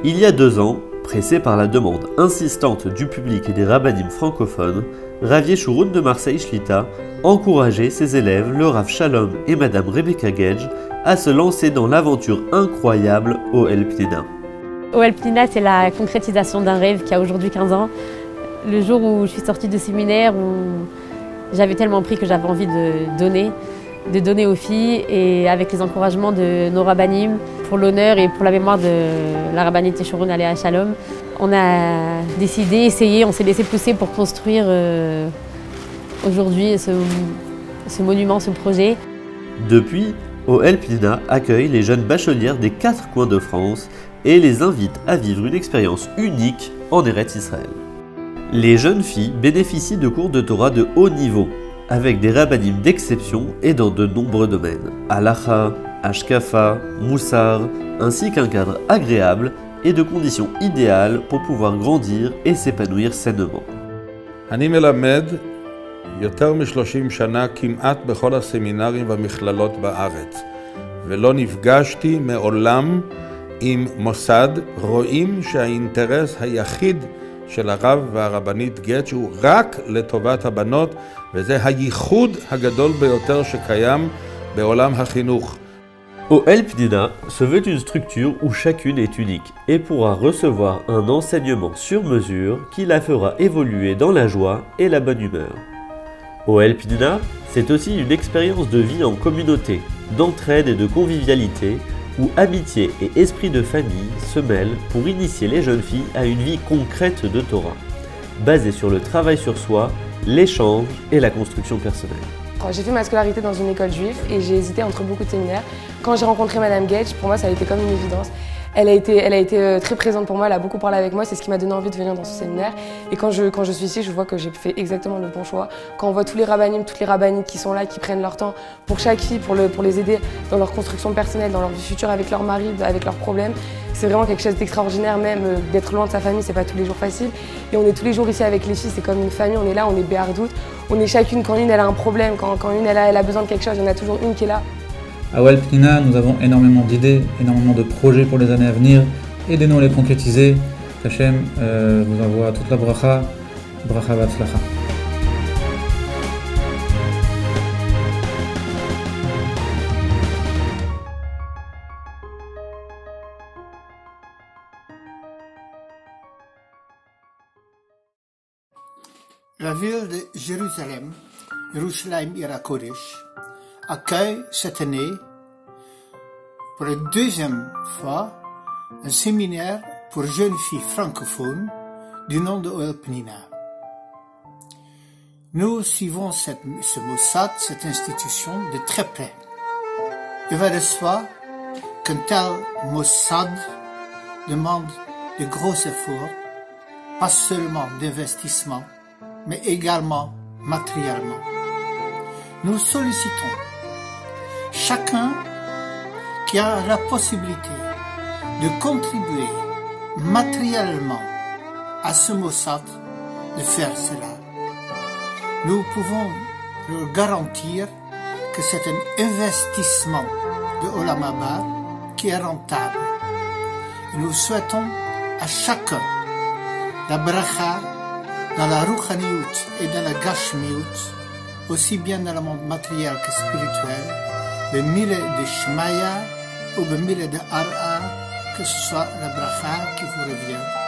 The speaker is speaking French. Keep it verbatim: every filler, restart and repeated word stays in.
Il y a deux ans, pressé par la demande insistante du public et des rabbinim francophones, Rav Yeshurun de Marseille Shlita encourageait ses élèves, le Rav Shalom et Madame Rebecca Gage, à se lancer dans l'aventure incroyable Ohel Pnina. Ohel Pnina, c'est la concrétisation d'un rêve qui a aujourd'hui quinze ans. Le jour où je suis sortie de séminaire, où j'avais tellement pris que j'avais envie de donner, de donner aux filles, et avec les encouragements de nos rabbinim, pour l'honneur et pour la mémoire de la rabbinite Yeshurun Aléa Shalom, on a décidé, essayé, on s'est laissé pousser pour construire euh, aujourd'hui ce, ce monument, ce projet. Depuis, Ohel Pnina accueille les jeunes bachelières des quatre coins de France et les invite à vivre une expérience unique en Eretz Israël. Les jeunes filles bénéficient de cours de Torah de haut niveau, avec des rabbinim d'exception et dans de nombreux domaines, halacha, hashkafa, moussar, ainsi qu'un cadre agréable et de conditions idéales pour pouvoir grandir et s'épanouir sainement. אני מלמד יותר מ-שלושים שנה כמעט בכל הסמינרים והמכללות בארץ, ולא נפגשתי מעולם עם מוסד. רואים שהאינטרס היחיד של הרב והרבנית גץ הוא רק לטובת הבנות, וזה הייחוד הגדול ביותר שקיים בעולם החינוך. Ohel Pnina se veut une structure où chacune est unique et pourra recevoir un enseignement sur mesure qui la fera évoluer dans la joie et la bonne humeur. Ohel Pnina, c'est aussi une expérience de vie en communauté, d'entraide et de convivialité, où amitié et esprit de famille se mêlent pour initier les jeunes filles à une vie concrète de Torah, basée sur le travail sur soi, l'échange et la construction personnelle. J'ai fait ma scolarité dans une école juive et j'ai hésité entre beaucoup de séminaires. Quand j'ai rencontré Madame Gage, pour moi ça a été comme une évidence. Elle a été, elle a été très présente pour moi, elle a beaucoup parlé avec moi, c'est ce qui m'a donné envie de venir dans ce séminaire. Et quand je, quand je suis ici, je vois que j'ai fait exactement le bon choix. Quand on voit tous les rabbinim, toutes les rabbinites qui sont là, qui prennent leur temps pour chaque fille, pour, le, pour les aider dans leur construction personnelle, dans leur vie future avec leur mari, avec leurs problèmes, c'est vraiment quelque chose d'extraordinaire. Même d'être loin de sa famille, c'est pas tous les jours facile. Et on est tous les jours ici avec les filles, c'est comme une famille, on est là, on est béardoute. On est chacune, quand une elle a un problème, quand, quand une elle a, elle a besoin de quelque chose, il y en a toujours une qui est là. À Ohel Pnina, nous avons énormément d'idées, énormément de projets pour les années à venir. Aidez-nous à les concrétiser. Hachem euh, vous envoie toute la bracha, bracha v'atzlacha. La ville de Jérusalem, Yerushalayim Ira Kodesh, accueille cette année, pour la deuxième fois, un séminaire pour jeunes filles francophones du nom de Ohel Pnina. Nous suivons cette, ce Mossad, cette institution, de très près. Il va de soi qu'un tel Mossad demande de gros efforts, pas seulement d'investissement, mais également matériellement. Nous sollicitons chacun qui a la possibilité de contribuer matériellement à ce Mossad de faire cela. Nous pouvons leur garantir que c'est un investissement de Olam Haba qui est rentable. Et nous souhaitons à chacun la bracha dans la ruchaniyut et dans la gashmiyut, aussi bien dans le monde matériel que spirituel, le mille de Shmaya ou le mille de Ara, que ce soit la bracha qui vous revient.